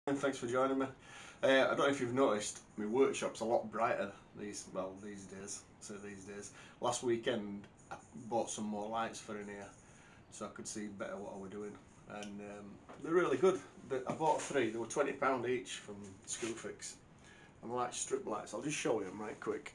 Thanks for joining me. I don't know if you've noticed, my workshop's a lot brighter these days. Last weekend I bought some more lights for in here so I could see better what I were doing, and they're really good. I bought 3. They were £20 each from Screwfix, and they're like strip lights. I'll just show you them right quick.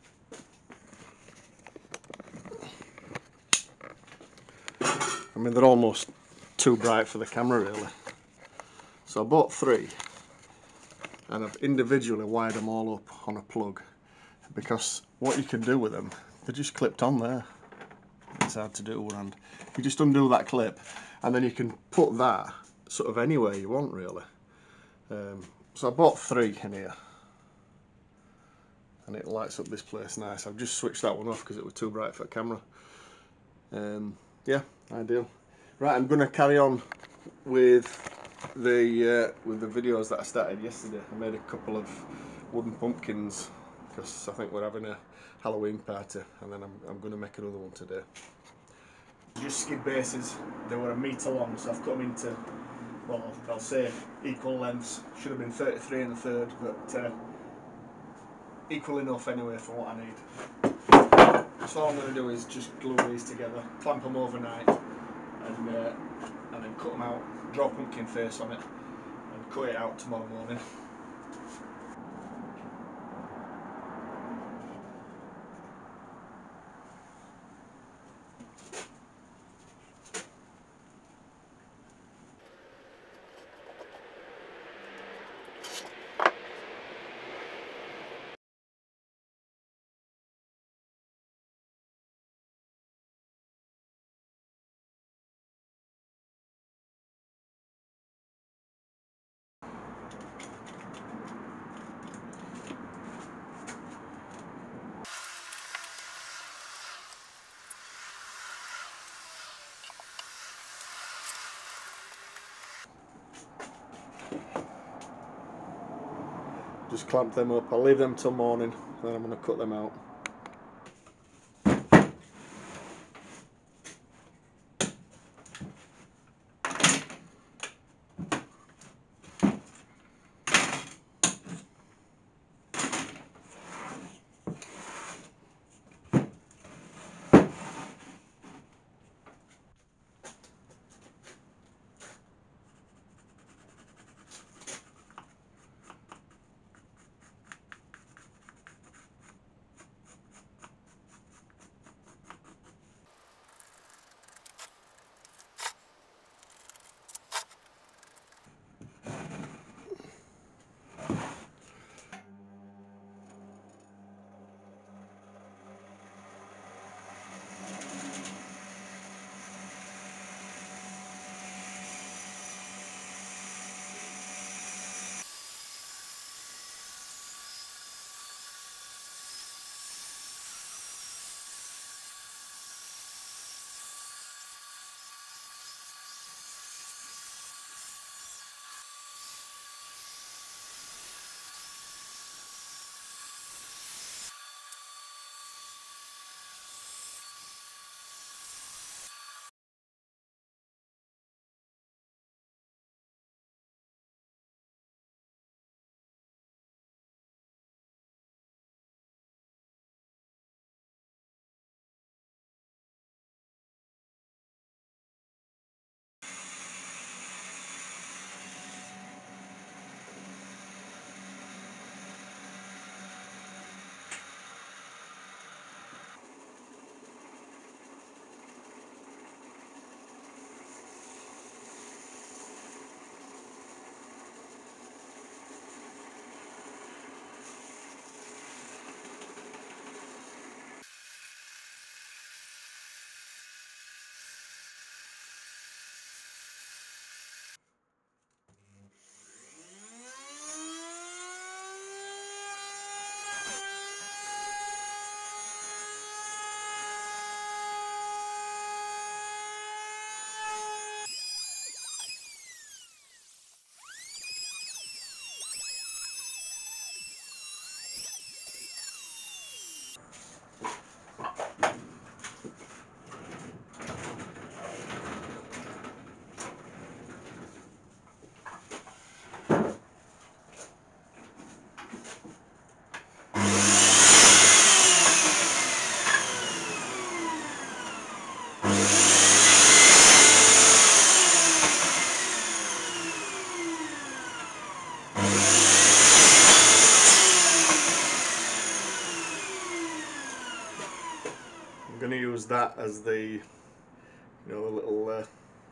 I mean, they're almost too bright for the camera really. So I bought 3. And I've individually wired them all up on a plug, because what you can do with them, they're just clipped on there. It's hard to do, and you just undo that clip and then you can put that sort of anywhere you want really. So I bought 3 in here and it lights up this place nice. I've just switched that one off because it was too bright for the camera. Yeah, ideal. Right, I'm going to carry on with the videos that I started yesterday. I made a couple of wooden pumpkins because I think we're having a Halloween party, and then I'm going to make another one today. Just skid bases. They were 1 metre long, so I've cut them into, well, I'll say equal lengths. Should have been 33 and a third, but equal enough anyway for what I need. So all I'm going to do is just glue these together, clamp them overnight, and then cut them out, draw a pumpkin face on it, and cut it out tomorrow morning. Just clamp them up. I'll leave them till morning, then I'm going to cut them out. use that as the, the little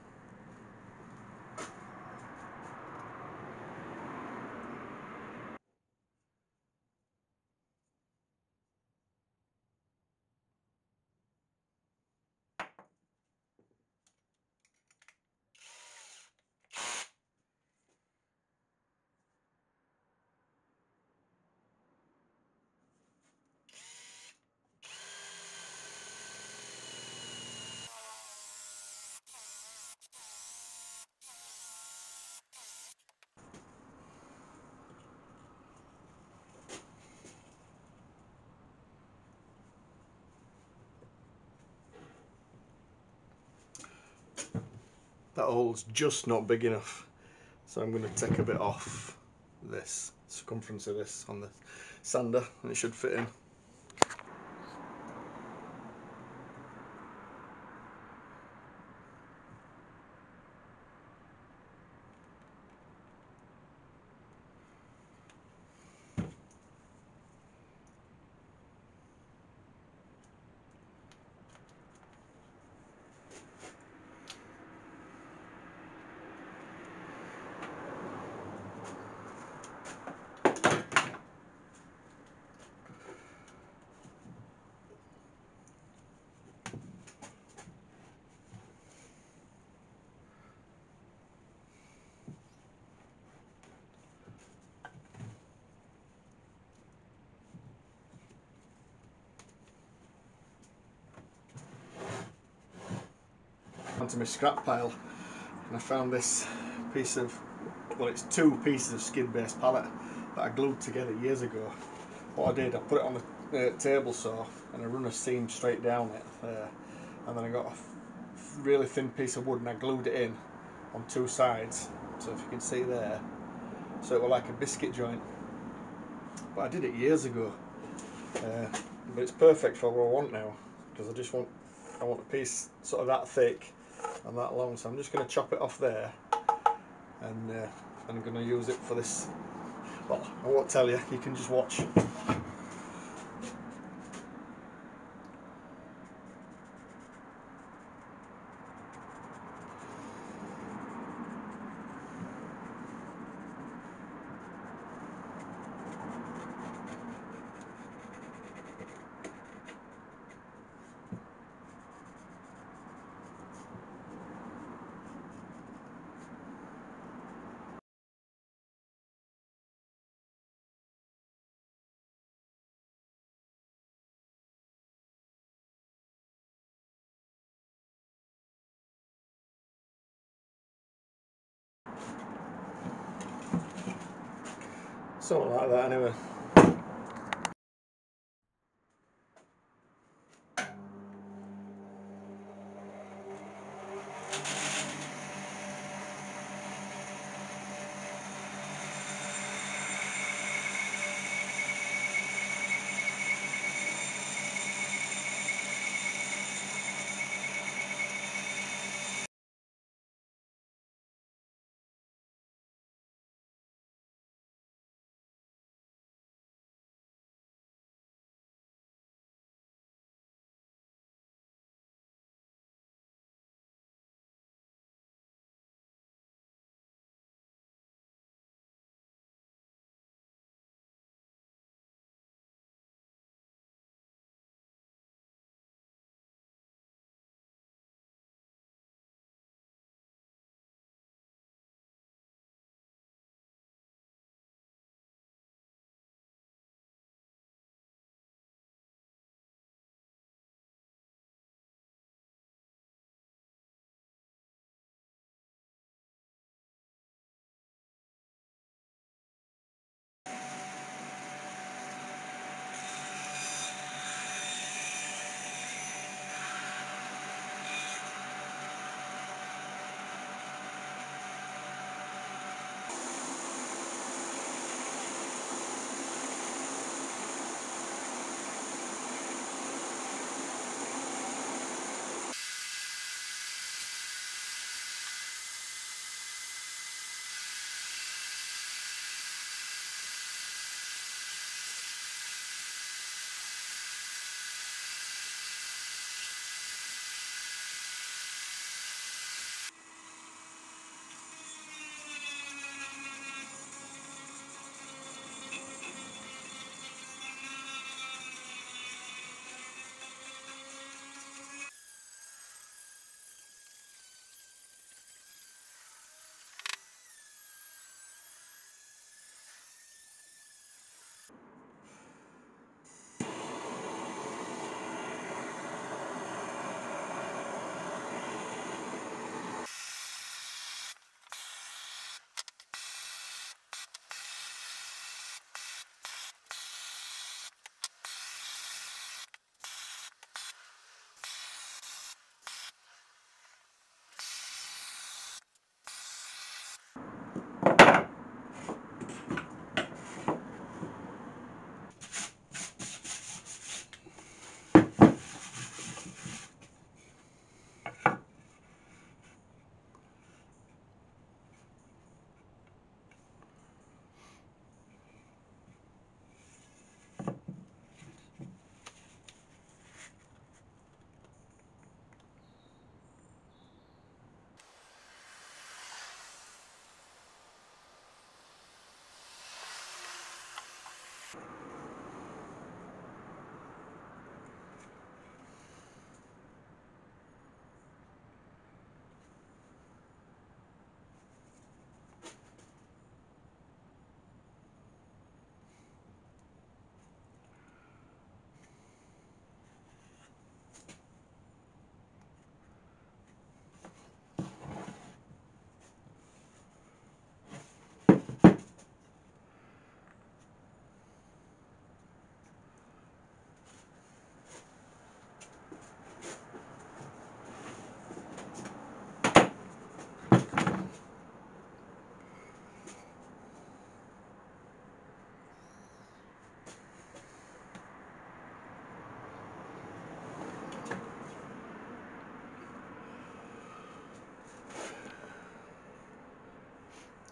that hole's just not big enough, so I'm going to take a bit off this circumference of this on the sander and it should fit in. Onto my scrap pile, and I found this piece of, well, it's two pieces of skid based pallet that I glued together years ago. What I did, I put it on the table saw and I run a seam straight down it there, and then I got a really thin piece of wood and I glued it in on two sides, so if you can see there, so it was like a biscuit joint. But I did it years ago, but it's perfect for what I want now, because I want a piece sort of that thick and that long, so I'm just going to chop it off there, and I'm going to use it for this. Well, I won't tell you, you can just watch. Something like that anyway.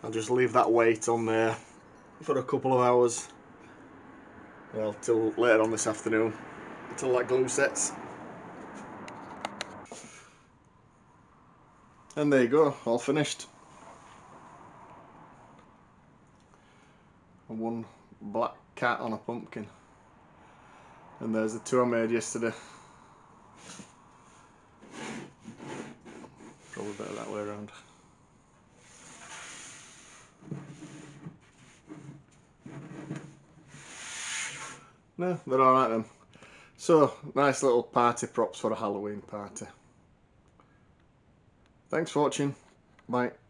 I'll just leave that weight on there for a couple of hours, well, till later on this afternoon, until that glue sets. And there you go, all finished. And one black cat on a pumpkin. And there's the two I made yesterday. Probably better that way around. No, they're alright then. So, nice little party props for a Halloween party. Thanks for watching. Bye.